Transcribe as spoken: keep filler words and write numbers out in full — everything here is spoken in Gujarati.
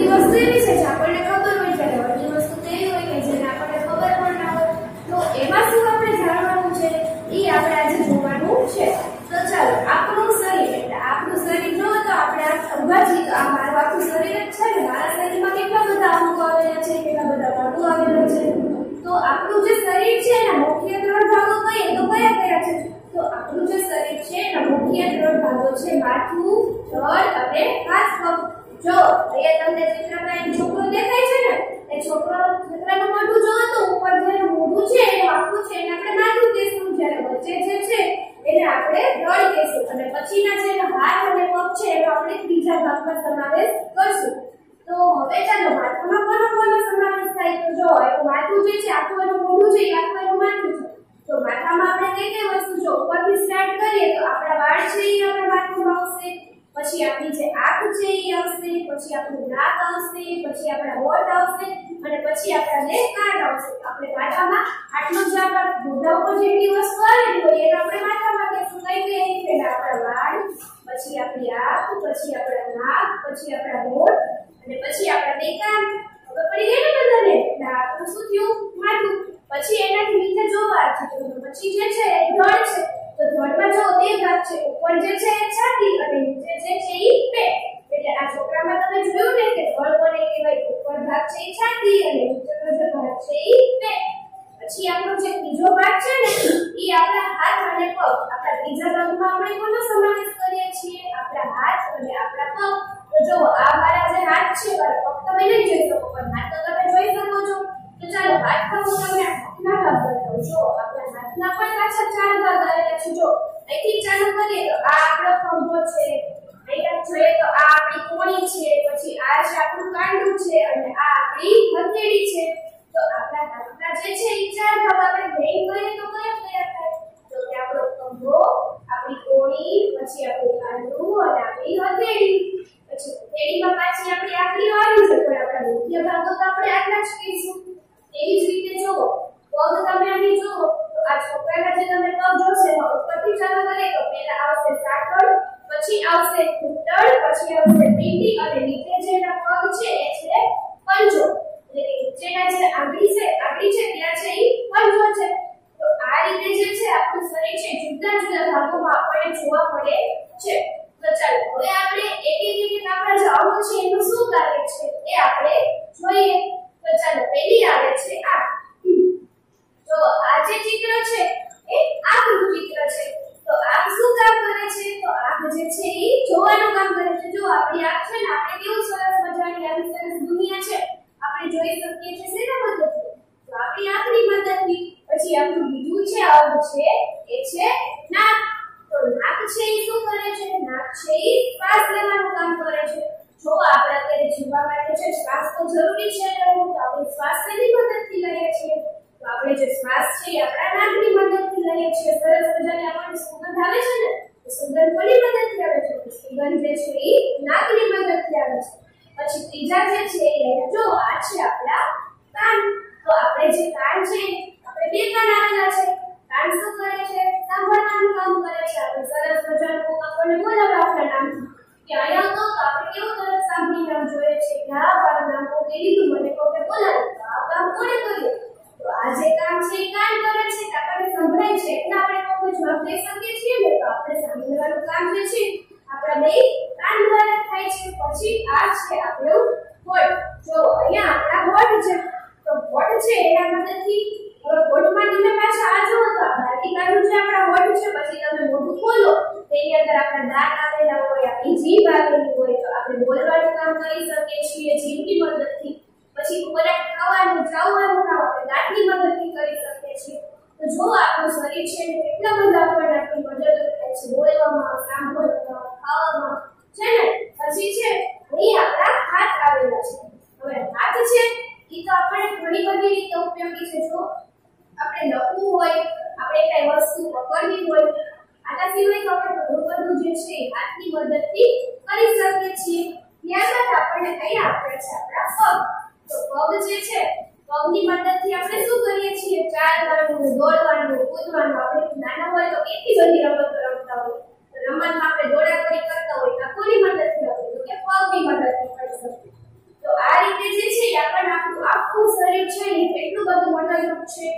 બધી વસ્તુ એવી છે જે આપણને ખબર હોય છે અને બધી વસ્તુ તો એવી હોય કે જેને આપણને ખબર પણ ના હોય. તો એમાં શું આપણે જાણવાનું છે એ આપણે આજે જોવાનું છે. તો ચાલો આપણું શરીર એટલે આપણું શરીર જો તો આપણે આ અંબાજી આ મારું આખું શરીર જ છે ને મારા શરીરમાં કેટલા બધા અંગો આવેલા છે કેટલા બધા ભાગો આવેલા છે. તો આપણું જે શરીર છે એના મુખ્ય ત્રણ ભાગો કહીએ તો કયા કયા છે? તો આપણું જે શરીર છે એના મુખ્ય ત્રણ ભાગો છે માથું, ધડ અને હાથ પગ. જો અહીંયા તમને ચિત્રમાં એક છોકરો દેખાય છે ને એ છોકરો છોકરાનું મોઢું જો તો ઉપર જે મોઢું છે એનું આખું છે એને આપણે માથું કહેશું, જ્યારે વચ્ચે જે છે એને આપણે ધડ કહેશું અને પછીના જે હાથ અને પગ છે એનો આપણે ત્રીજા ભાગમાં સમાવેશ કરશું. તો હવે ચાલો માથામાં કોનો કોનો સમાવેશ થાય? તો જો એક માથું જે છે આખું એનું મોઢું છે આખું એનું માથું છે. તો માથામાં આપણે કઈ કઈ વસ્તુ જો ઉપરથી સ્ટાર્ટ કરીએ તો આપણા વાળ છે એ આપણા માથામાં આવશે, પછી આપણી જે આંખ છે એ આવશે, પછી આપણું નાક આવશે, પછી આપણા હોઠ આવશે અને પછી આપણા બે કાન આવશે. આપણે માથામાં આટલું જ આપણા મોઢા ઉપર જેટલી વસ્તુ આવેલી હોય એને આપણે માથામાં કહેશું કઈ કઈ? પહેલા આપણા વાળ, પછી આપણી આંખ, પછી આપણા નાક, પછી આપણા હોઠ અને પછી આપણા બે કાન. હવે પડી ગઈ ને બધાને? એટલે આપણું શું થયું? માથું. પછી એનાથી નીચે જોવા છે તો પછી જે છે એ ધડ છે. તો ધડમાં જો બે ભાગ છે, ઉપર જે છે એ છાતી અને નીચે જે છે એ પેટ. એટલે આ છોકરામાં તમે જોયું ને કે ધડ કોને કહેવાય? ઉપર ભાગ છે એ છાતી અને નીચેનો જે ભાગ છે એ પેટ. પછી આપણો જે બીજો ભાગ છે ને એ આપણા હાથ અને પગ. આપણા ત્રીજા ભાગમાં આપણે કોનો સમાવેશ કરીએ છીએ? આપણા હાથ અને આપણા પગ. તો જો આ મારા જે હાથ છે મારા પગ તમે નહીં જોઈ શકો પણ હાથ તો તમે જોઈ શકો છો. તો ચાલો હાથ પગ તમે હાથના ભાગ બતાવો. જો આપણા હાથના પણ પાછા ચાર ભાગ આવેલા છે. જો અહીંથી ચાલુ કરીએ તો આ આપણો ખંભો છે, અહીંયા જોઈએ તો આ આપણી કોણી છે, પછી આ છે આપણું કાંડું છે અને આ આપણી હથેળી છે. તો આપણા હાથના જે છે એ ચાર ભાગ આપણે મેઇન કરીએ તો કયા કયા થાય? તો કે આપણો ખંભો, આપણી કોણી, પછી આપણું કાંડું અને આપણી હથેળી. પછી હથેળીમાં પાછી આપણી આંગળીઓ આવી છે પણ આપણા મુખ્ય ભાગો તો આપણે આટલા જ કહીશું. એવી જ રીતે જો પગ તમે અહીં જુઓ તો આ છોકરાના જે તમે પગ જોશે ઉપરથી ચાલુ કરીએ તો પહેલા આવશે સાંકળ, પછી આવશે ઘૂંટણ, પછી આવશે પીંડી અને નીચે જેના પગ છે એ છે પંજો. એટલે નીચેના જે આંગળી છે આંગળી છે ત્યાં છે એ પંજો છે. તો આ રીતે જે છે આપણું શરીર છે જુદા જુદા ભાગોમાં આપણને જોવા મળે છે. તો ચાલો હવે આપણે એક એક એક આપણા જે અંગ છે એનું શું કાર્ય છે એ આપણે જોઈએ. તો ચાલો પહેલી આવે છે આ. તો આ જે ચિત્ર છે એ આંખનું ચિત્ર છે. તો આંખ શું કામ કરે છે? તો આંખ જે છે એ જોવાનું કામ કરે છે. જો આપણી આંખ છે ને આપણે કેવું સરસ મજાની આવી સરસ દુનિયા છે આપણે જોઈ શકીએ છીએ શેના મદદથી? તો આપણી આંખની મદદથી. પછી આપણું બીજું છે અંગ છે એ છે નાક. તો નાક છે એ શું કરે છે? નાક છે એ શ્વાસ લેવાનું કામ કરે છે. જો આપણે અત્યારે જીવવા માટે છે શ્વાસ તો જરૂરી છે લેવો, તો આપણે શ્વાસ શેની મદદથી લઈએ છીએ? તો આપણે જે શ્વાસ છે એ આપણા નાકની મદદથી લઈએ છીએ. સરસ મજાની આપણને સુગંધ આવે છે ને તો સુગંધ કોની મદદથી આવે છે? સુગંધ જે છે એ નાકની મદદથી આવે છે. પછી ત્રીજા જે છે એ જો આ છે આપણા કાન. તો આપણે જે કાન છે આપણે બે કાન આવેલા છે. કાન શું કરે છે? સાંભળવાનું કામ કરે છે. આપણે સરસ મજાનું કોક આપણને બોલાવે આપણા નામથી કે અહીંયા તો આપણે કેવું તરત સાંભળી નામ જોઈએ છે કે આ મારું નામ કોકે લીધું મને કોકે બોલાવ્યું તો આ કામ કોણે કર્યું? તો આ જે કામ છે એ કાન કરે છે કે આપણને સંભળાય છે એટલે આપણે કોઈને જવાબ દઈ શકીએ છીએ ને. તો આપણે સાંભળવાનું કામ જે છે આપણા બે કાન દ્વારા થાય છે. પછી આ છે આપણું હોઠ. જો અહીંયા આપણા હોઠ છે તો હોઠ છે એના મદદથી હવે હોઠમાં તમે પાછા આ જુઓ તો બહારની બાજુ જે આપણા હોઠ છે પછી તમે મોઢું ખોલો તેની અંદર આપણા દાંત આવેલા હોય, આપણી જીભ આવેલી હોય તો આપણે બોલવાનું કામ કરી શકીએ છીએ જીભની મદદથી. પછી ખોરાક ખાવાનું ચાવવાનું કામ આપણે દાંતની મદદથી કરી શકીએ છીએ. તો જો આપણું શરીર છે કેટલા બધા આપણને આપણી મદદ થાય છે બોલવામાં, સાંભળવામાં, ખાવામાં છે ને. પછી છે અહીં આપણા હાથ આવેલા છે. હવે હાથ છે એ તો આપણે ઘણી બધી રીતે ઉપયોગી છે. જો આપણે લખવું હોય, આપણે કઈ વસ્તુ પકડવી હોય, આના સિવાય તો આપણે ઘણું બધું જે છે હાથની મદદથી કરી શકીએ છીએ. ત્યારબાદ આપણને કઈ આપે છે આપણા પગ. તો પગ જે છે પગની મદદથી આપણે શું કરીએ છીએ? ચાલવાનું, દોડવાનું, કૂદવાનું. આપણે નાના હોય તો કેટલી બધી રમતો રમતા હોય. રમતમાં આપણે દોડાદોડી કરતા હોય તો કોની મદદથી આપણે? તો કે પગની મદદથી કરી શકીએ. તો છે